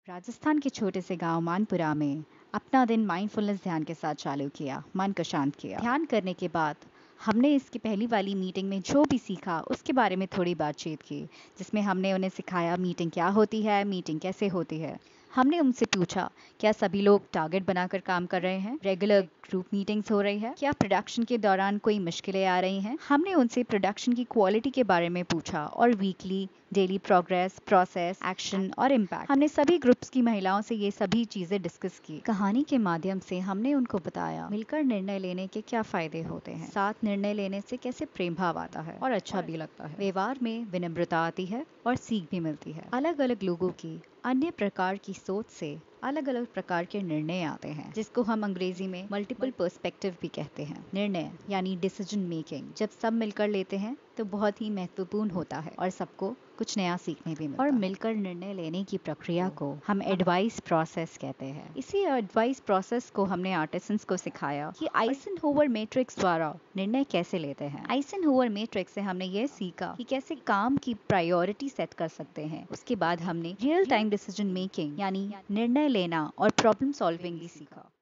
राजस्थान के छोटे से गांव मानपुरा में अपना दिन माइंडफुलनेस ध्यान के साथ चालू किया। मन को शांत किया। ध्यान करने के बाद हमने इसकी पहली वाली मीटिंग में जो भी सीखा उसके बारे में थोड़ी बातचीत की, जिसमें हमने उन्हें सिखाया मीटिंग क्या होती है, मीटिंग कैसे होती है। हमने उनसे पूछा क्या सभी लोग टारगेट बनाकर काम कर रहे हैं, रेगुलर ग्रुप मीटिंग्स हो रही है, क्या प्रोडक्शन के दौरान कोई मुश्किलें आ रही हैं। हमने उनसे प्रोडक्शन की क्वालिटी के बारे में पूछा और weekly daily progress, process, action और इम्पैक्ट। हमने सभी ग्रुप्स की महिलाओं से ये सभी चीजें डिस्कस की। कहानी के माध्यम से हमने उनको बताया मिलकर निर्णय लेने के क्या फायदे होते हैं, साथ निर्णय लेने से कैसे प्रेम भाव आता है और अच्छा भी लगता है। व्यवहार में विनम्रता आती है और सीख भी मिलती है। अलग अलग लोगों की अन्य प्रकार की सोच से अलग अलग प्रकार के निर्णय आते हैं, जिसको हम अंग्रेजी में मल्टीपल पर्सपेक्टिव भी कहते हैं। निर्णय यानी डिसीजन मेकिंग जब सब मिलकर लेते हैं तो बहुत ही महत्वपूर्ण होता है और सबको कुछ नया सीखने भी मिलता है। और मिलकर निर्णय लेने की प्रक्रिया को हम एडवाइस प्रोसेस कहते हैं। इसी एडवाइस प्रोसेस को हमने आर्टिसंस को सिखाया कि आइजनहोवर मैट्रिक्स द्वारा निर्णय कैसे लेते हैं। आइजनहोवर मैट्रिक्स से हमने ये सीखा कि कैसे काम की प्रायोरिटी सेट कर सकते हैं। उसके बाद हमने रियल टाइम डिसीजन मेकिंग यानी निर्णय लेना और प्रॉब्लम सॉल्विंग भी सीखा।